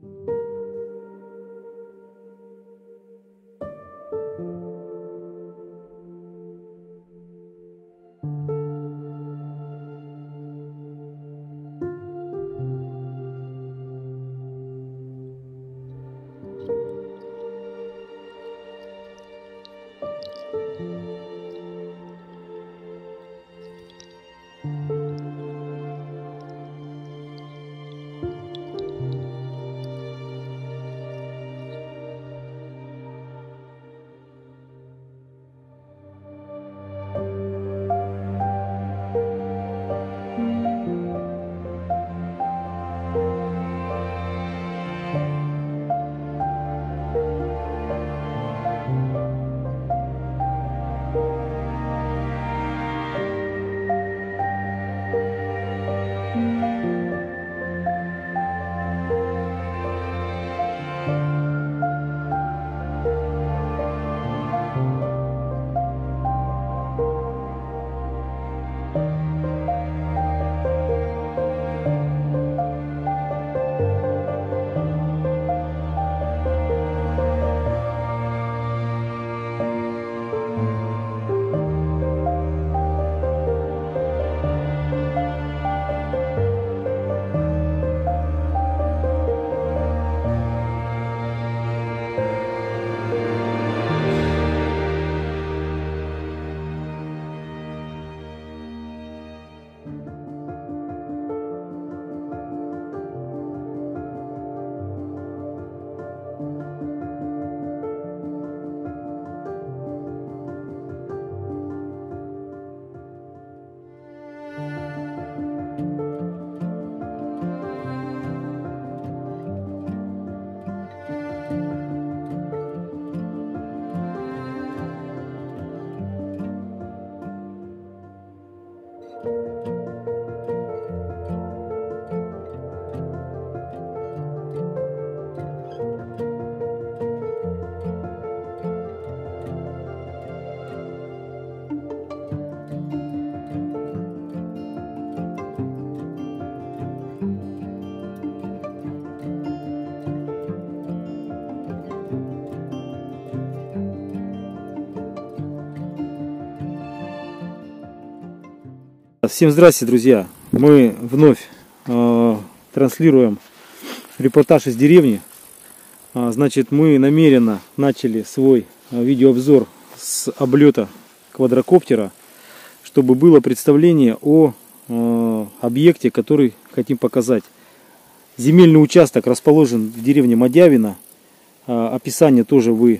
Всем здравствуйте, друзья! Мы вновь транслируем репортаж из деревни. Значит, мы намеренно начали свой видеообзор с облета квадрокоптера, чтобы было представление о объекте, который хотим показать. Земельный участок расположен в деревне Мадявино. Описание тоже вы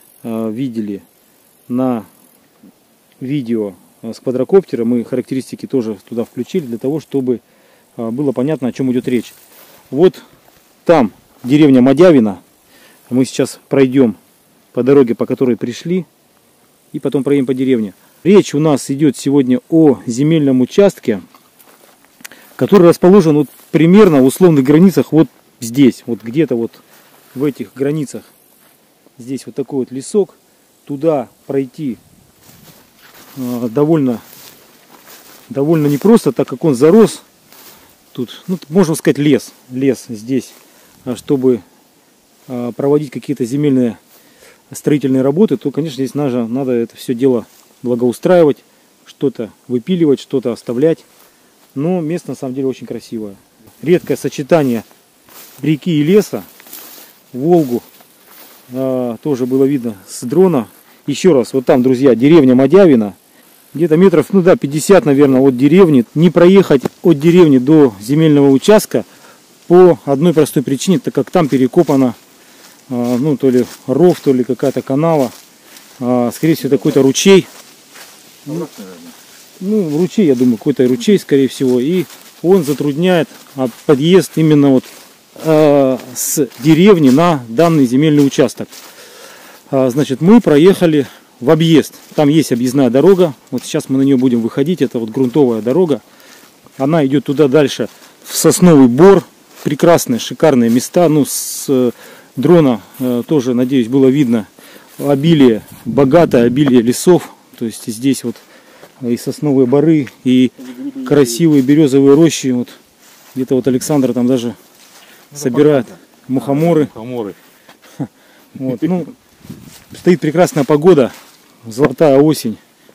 видели на видео с квадрокоптера. Мы характеристики тоже туда включили, для того, чтобы было понятно, о чем идет речь. Вот там деревня Мадявино. Мы сейчас пройдем по дороге, по которой пришли, и потом проедем по деревне. Речь у нас идет сегодня о земельном участке, который расположен вот примерно в условных границах вот здесь, вот где-то вот в этих границах. Здесь вот такой вот лесок. Туда пройти довольно непросто, так как он зарос. Тут, ну, можно сказать, лес здесь, чтобы проводить какие-то земельные строительные работы, то, конечно, здесь надо это все дело благоустраивать, что-то выпиливать, что-то оставлять. Но место на самом деле очень красивое. Редкое сочетание реки и леса. Волгу тоже было видно с дрона. Еще раз, вот там, друзья, деревня Мадявино. Где-то метров, 50, наверное, от деревни. Не проехать от деревни до земельного участка по одной простой причине, так как там перекопано, то ли ров, то ли какая-то канава. Скорее всего, это какой-то ручей. Ручей, я думаю, какой-то ручей, скорее всего. И он затрудняет подъезд именно вот с деревни на данный земельный участок. Значит, мы проехали в объезд. Там есть объездная дорога. Вот сейчас мы на нее будем выходить. Это вот грунтовая дорога. Она идет туда дальше, в Сосновый Бор. Прекрасные, шикарные места. С дрона тоже, надеюсь, было видно богатое обилие лесов. То есть здесь вот и сосновые боры, и красивые березовые рощи. Вот где-то вот Александр там даже собирает. мухоморы. Мухоморы. Вот, ну, стоит прекрасная погода, золотая осень.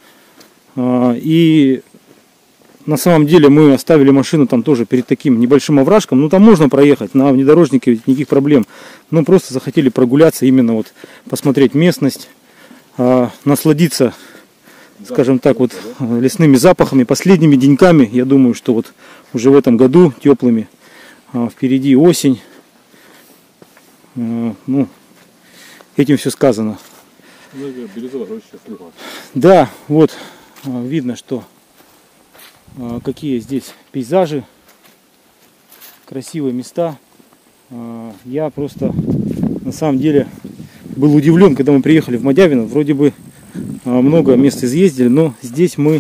И на самом деле мы оставили машину там тоже перед таким небольшим овражком. Ну там можно проехать, на внедорожнике никаких проблем. Но просто захотели прогуляться, именно вот посмотреть местность, насладиться, скажем так, вот лесными запахами, последними деньками. Я думаю, что вот уже в этом году теплыми. Впереди осень. Ну, этим все сказано. Да, вот видно, что какие здесь пейзажи, красивые места. Я просто на самом деле был удивлен, когда мы приехали в Мадявино. Вроде бы много мест изъездили, но здесь мы,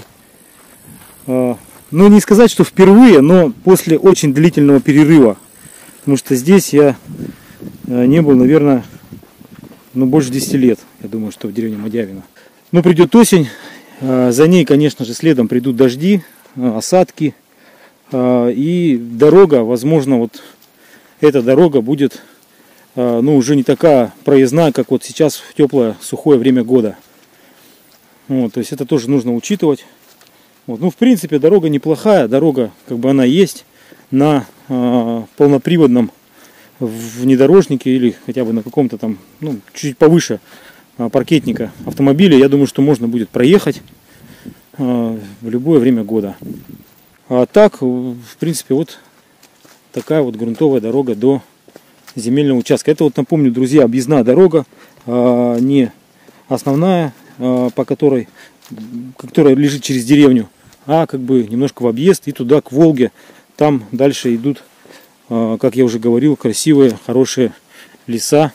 ну не сказать, что впервые, но после очень длительного перерыва. Потому что здесь я не был, наверное, больше 10 лет. Я думаю, что в деревне Мадявино. Но придет осень, за ней, конечно же, следом придут дожди, осадки. И дорога, возможно, вот эта дорога будет, ну, уже не такая проездная, как вот сейчас в теплое, сухое время года. Вот, то есть это тоже нужно учитывать. Вот, ну, в принципе, дорога неплохая, дорога, как бы она есть на полноприводном внедорожнике или хотя бы на каком-то там, ну, чуть повыше паркетника автомобиля. Я думаю, что можно будет проехать в любое время года. А так, в принципе, вот такая вот грунтовая дорога до земельного участка. Это вот, напомню, друзья, объездная дорога, не основная, по которая лежит через деревню, а как бы немножко в объезд и туда, к Волге. Там дальше идут, как я уже говорил, красивые, хорошие леса.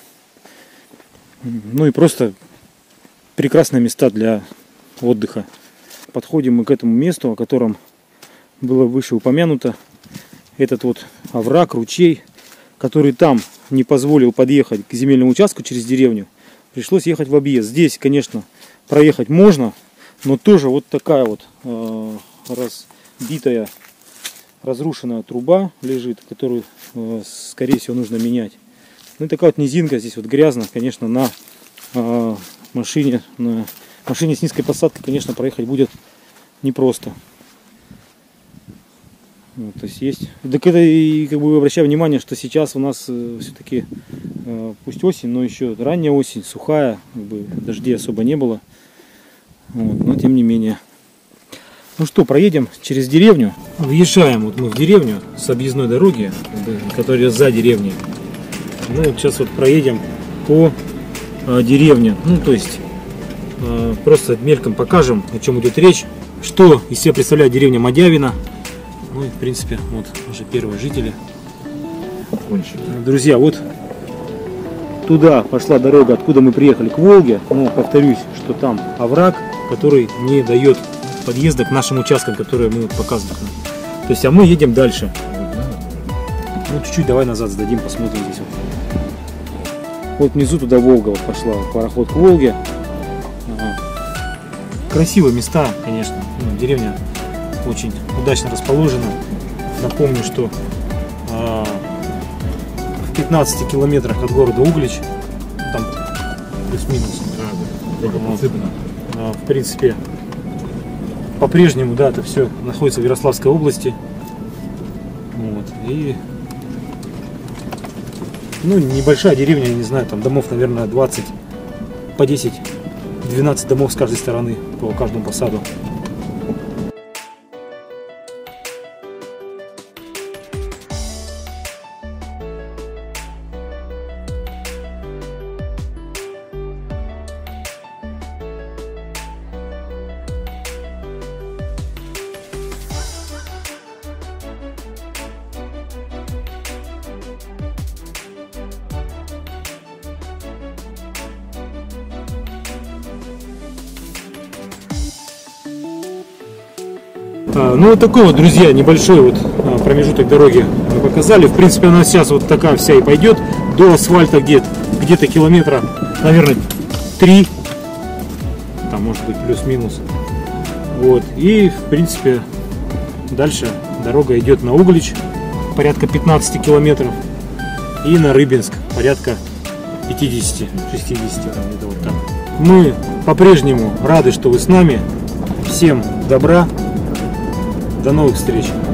Ну и просто прекрасные места для отдыха. Подходим мы к этому месту, о котором было выше упомянуто. Этот вот овраг, ручей, который там не позволил подъехать к земельному участку через деревню. Пришлось ехать в объезд. Здесь, конечно, проехать можно, но тоже вот такая вот разбитая, разрушенная труба лежит, которую, скорее всего, нужно менять. Ну и такая вот низинка, здесь вот грязно, конечно, на машине с низкой посадкой, конечно, проехать будет непросто. Вот, то есть так это и как бы обращаю внимание, что сейчас у нас все-таки пусть осень, но еще ранняя осень, сухая, как бы дождей особо не было. Вот, но тем не менее. Ну что, проедем через деревню. Въезжаем вот мы в деревню с объездной дороги, которая за деревней. Ну вот сейчас вот проедем по деревне. Ну то есть просто мельком покажем, о чем идет речь, что из себя представляет деревня Мадявино. Ну и в принципе вот уже первые жители. Друзья, вот туда пошла дорога, откуда мы приехали к Волге. Но повторюсь, что там овраг, который не дает подъезда к нашим участкам, которые мы показываем. То есть, а мы едем дальше. Ну чуть-чуть давай назад сдадим, посмотрим здесь вот. Вот внизу туда Волга вот пошла, пароход к Волге. Красивые места, конечно. Ну, деревня очень удачно расположена. Напомню, что в 15 километрах от города Углич, там плюс-минус, в принципе, по-прежнему, да, это все находится в Ярославской области. Вот. И ну, небольшая деревня, я не знаю, там домов, наверное, 20, по 10-12 домов с каждой стороны, по каждому посаду. Ну вот такой вот, друзья, небольшой вот промежуток дороги мы показали. В принципе, она сейчас вот такая вся и пойдет до асфальта где-то километра, наверное, 3, там может быть плюс-минус. Вот, и в принципе дальше дорога идет на Углич, порядка 15 километров. и на Рыбинск порядка 50-60, там где-то вот так. Мы по-прежнему рады, что вы с нами. Всем добра, до новых встреч!